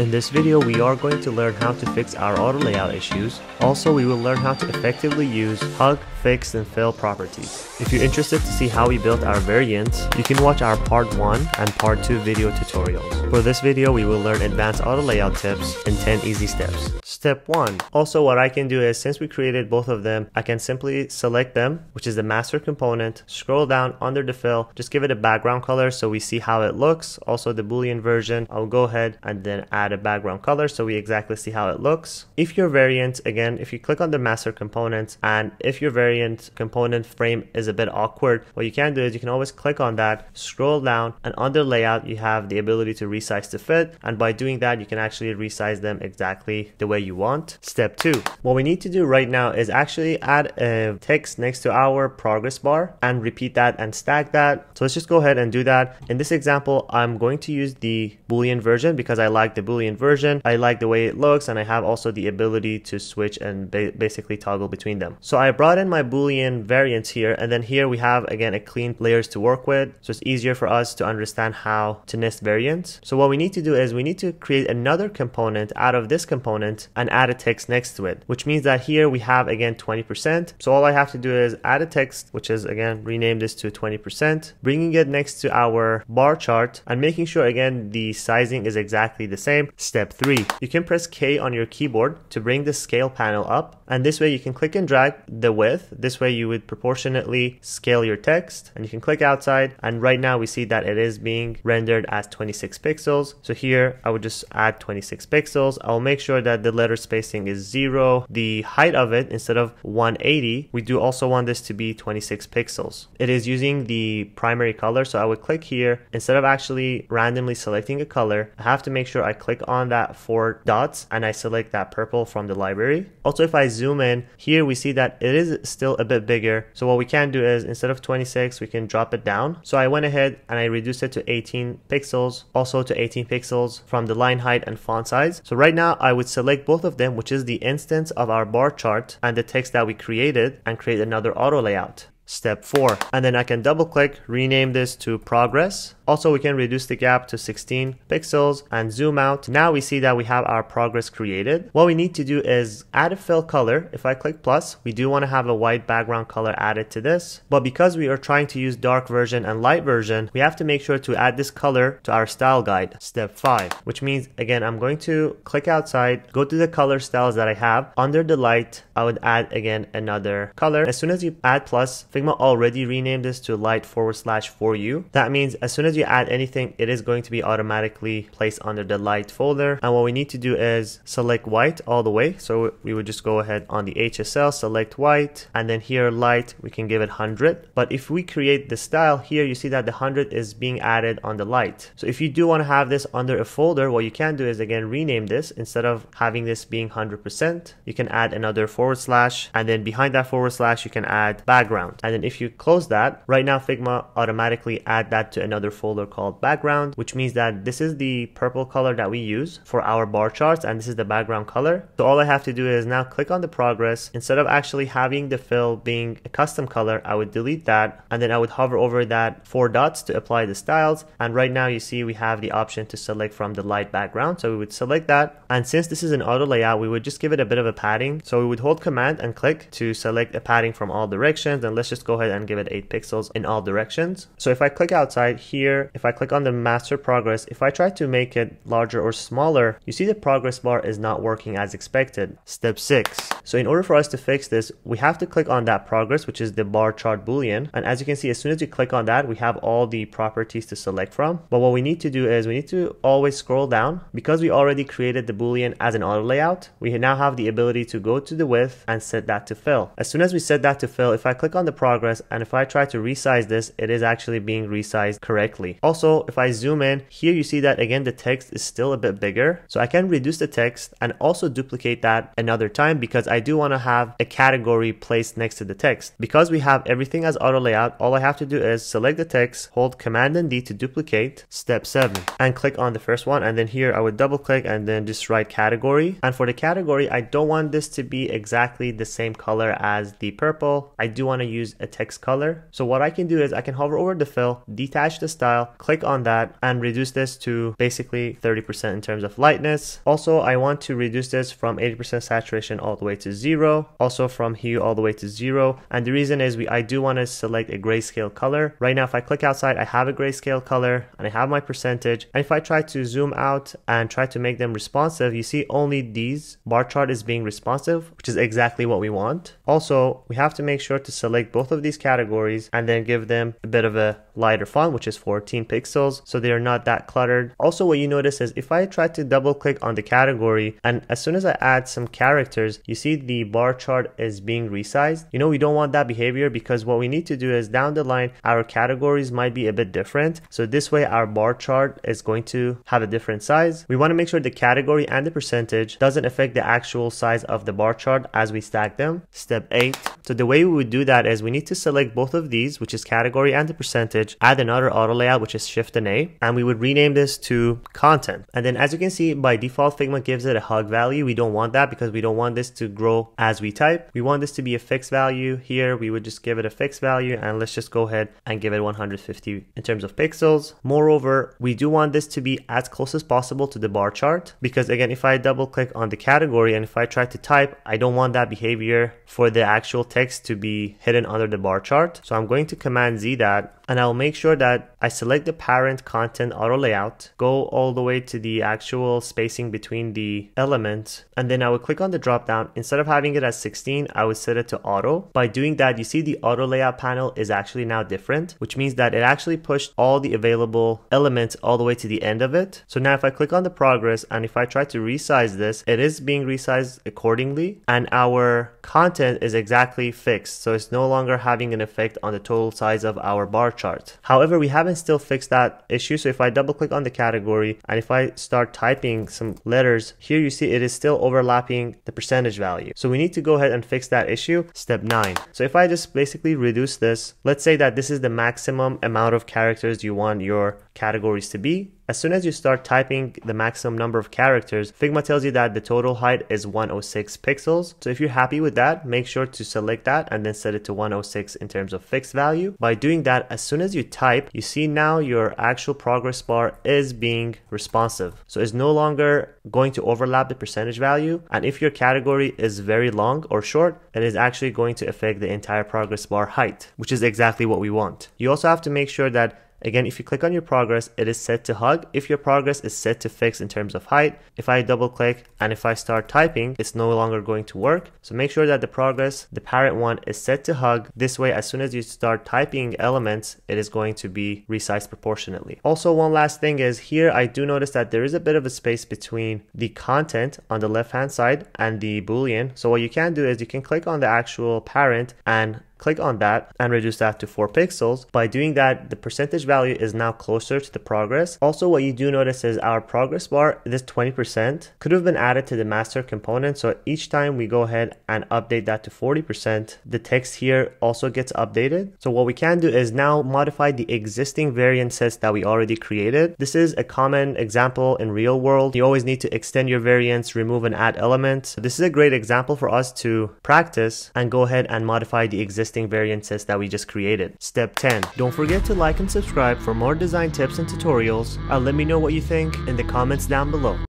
In this video, we are going to learn how to fix our auto layout issues. Also, we will learn how to effectively use hug, fix, and fill properties. If you're interested to see how we built our variants, you can watch our part 1 and part 2 video tutorials. For this video, we will learn advanced auto layout tips and 10 easy steps. Step 1. Also, what I can do is, since we created both of them, I can simply select them, which is the master component, scroll down under the fill, just give it a background color so we see how it looks. Also the Boolean version, I'll go ahead and then add a background color so we exactly see how it looks. If your variant, again, if you click on the master component and if your variant component frame is a bit awkward, what you can do is you can always click on that, scroll down, and under layout you have the ability to resize to fit, and by doing that you can actually resize them exactly the way you want. Step 2. What we need to do right now is actually add a text next to our progress bar and repeat that and stack that. So let's just go ahead and do that. In this example, I'm going to use the Boolean version because I like the Boolean version. I like the way it looks, and I have also the ability to switch and basically toggle between them. So I brought in my Boolean variants here, and then here we have again a clean layers to work with, so it's easier for us to understand how to nest variants. So what we need to do is we need to create another component out of this component and add a text next to it, which means that here we have again 20%. So all I have to do is add a text, which is again rename this to 20%, bringing it next to our bar chart and making sure again the sizing is exactly the same. Step 3. You can press K on your keyboard to bring the scale panel up, and this way you can click and drag the width. This way you would proportionately scale your text, and you can click outside, and right now we see that it is being rendered as 26 pixels. So here I would just add 26 pixels. I'll make sure that the letter spacing is 0. The height of it, instead of 180, we do also want this to be 26 pixels. It is using the primary color, so I would click here. Instead of actually randomly selecting a color, I have to make sure I click on that 4 dots and I select that purple from the library. Also, if I zoom in, here we see that it is still a bit bigger. So what we can do is, instead of 26, we can drop it down. So I went ahead and I reduced it to 18 pixels, also to 18 pixels from the line height and font size. So right now I would select both of them, which is the instance of our bar chart and the text that we created, and create another auto layout. Step 4. And then I can double click, rename this to progress. Also, we can reduce the gap to 16 pixels and zoom out. Now we see that we have our progress created. What we need to do is add a fill color. If I click plus, we do want to have a white background color added to this. But because we are trying to use dark version and light version, we have to make sure to add this color to our style guide. Step 5, which means again, I'm going to click outside, go to the color styles that I have. Under the light, I would add again another color. As soon as you add plus, Figma already renamed this to light/4U. That means as soon as you add anything, it is going to be automatically placed under the light folder. And what we need to do is select white all the way. So we would just go ahead on the HSL, select white, and then here light, we can give it 100. But if we create the style here, you see that the 100 is being added on the light. So if you do want to have this under a folder, what you can do is again rename this. Instead of having this being 100%, you can add another /, and then behind that / you can add background. And then if you close that, right now Figma automatically add that to another folder called background, which means that this is the purple color that we use for our bar charts, and this is the background color. So all I have to do is now click on the progress. Instead of actually having the fill being a custom color, I would delete that, and then I would hover over that 4 dots to apply the styles. And right now you see we have the option to select from the light background, so we would select that. And since this is an auto layout, we would just give it a bit of a padding. So we would hold command and click to select a padding from all directions, and let's just go ahead and give it 8 pixels in all directions. So if I click outside here, if I click on the master progress, if I try to make it larger or smaller, you see the progress bar is not working as expected. Step 6. So in order for us to fix this, we have to click on that progress, which is the bar chart Boolean. And as you can see, as soon as you click on that, we have all the properties to select from. But what we need to do is we need to always scroll down. Because we already created the Boolean as an auto layout, we now have the ability to go to the width and set that to fill. As soon as we set that to fill, if I click on the progress and if I try to resize this, it is actually being resized correctly. Also, if I zoom in, here you see that again the text is still a bit bigger. So I can reduce the text and also duplicate that another time because I do want to have a category placed next to the text. Because we have everything as auto layout, all I have to do is select the text, hold Command and D to duplicate. Step 7, and click on the first one, and then here I would double click and then just write category. And for the category, I don't want this to be exactly the same color as the purple. I do want to use use a text color. So what I can do is I can hover over the fill, detach the style, click on that, and reduce this to basically 30% in terms of lightness. Also, I want to reduce this from 80% saturation all the way to 0. Also from hue all the way to 0. And the reason is I do want to select a grayscale color. Right now, if I click outside, I have a grayscale color and I have my percentage. And if I try to zoom out and try to make them responsive, you see only these bar chart is being responsive, which is exactly what we want. Also, we have to make sure to select both of these categories and then give them a bit of a lighter font, which is 14 pixels, so they are not that cluttered. Also, what you notice is if I try to double click on the category, and as soon as I add some characters, you see the bar chart is being resized. You know, we don't want that behavior, because what we need to do is down the line, our categories might be a bit different. So this way our bar chart is going to have a different size. We want to make sure the category and the percentage doesn't affect the actual size of the bar chart as we stack them. Step 8. So the way we would do that is we need to select both of these, which is category and the percentage, add another auto layout, which is Shift and A, and we would rename this to content. And then as you can see, by default, Figma gives it a hug value. We don't want that because we don't want this to grow as we type. We want this to be a fixed value. Here, we would just give it a fixed value, and let's just go ahead and give it 150 in terms of pixels. Moreover, we do want this to be as close as possible to the bar chart, because again, if I double click on the category and if I try to type, I don't want that behavior for the actual text to be hidden under the bar chart. So I'm going to Command Z that, and I'll make sure that I select the parent content auto layout, go all the way to the actual spacing between the elements, and then I would click on the drop down. Instead of having it as 16, I would set it to auto. By doing that, you see the auto layout panel is actually now different, which means that it actually pushed all the available elements all the way to the end of it. So now if I click on the progress and if I try to resize this, it is being resized accordingly, and our content is exactly fixed. So it's no longer having an effect on the total size of our bar chart. However, we haven't still fixed that issue. So if I double click on the category and if I start typing some letters, here you see it is still overlapping the percentage value. So we need to go ahead and fix that issue. Step 9. So if I just basically reduce this, let's say that this is the maximum amount of characters you want your categories to be. As soon as you start typing the maximum number of characters, Figma tells you that the total height is 106 pixels. So if you're happy with that, make sure to select that and then set it to 106 in terms of fixed value. By doing that, as soon as you type, you see now your actual progress bar is being responsive. So it's no longer going to overlap the percentage value. And if your category is very long or short, it is actually going to affect the entire progress bar height, which is exactly what we want. You also have to make sure that, again, if you click on your progress, it is set to hug. If your progress is set to fix in terms of height, if I double click and if I start typing, it's no longer going to work. So make sure that the progress, the parent one, is set to hug. This way, as soon as you start typing elements, it is going to be resized proportionately. Also, one last thing is here, I do notice that there is a bit of a space between the content on the left-hand side and the Boolean. So what you can do is you can click on the actual parent and click on that and reduce that to 4 pixels. By doing that, the percentage value is now closer to the progress. Also, what you do notice is our progress bar, this 20%, could have been added to the master component. So each time we go ahead and update that to 40%, the text here also gets updated. So what we can do is now modify the existing variant sets that we already created. This is a common example in real world. You always need to extend your variants, remove and add elements. So this is a great example for us to practice and go ahead and modify the existing variances that we just created. Step 10. Don't forget to like and subscribe for more design tips and tutorials, and let me know what you think in the comments down below.